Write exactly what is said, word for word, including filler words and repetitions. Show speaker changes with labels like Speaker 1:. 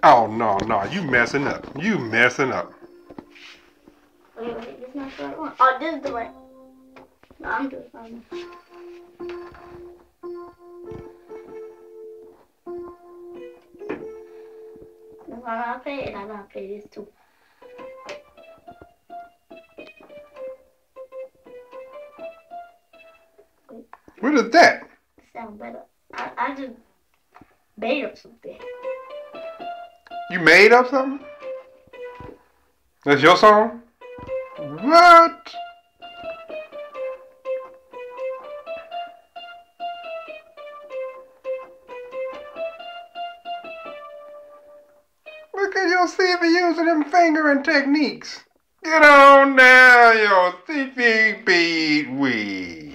Speaker 1: Oh, no, no. You messing up. You messing up.
Speaker 2: Wait, wait, this is not the right one. Oh, this is the right one. No, I'm doing something. That's why I play, and I gotta play this too. Wait.
Speaker 1: What is that?
Speaker 2: It sounds better. I, I just made up something.
Speaker 1: You made up something? That's your song? What? Look at Yoseefyah using them fingering techniques. Get on down, Yoseefyah beat we.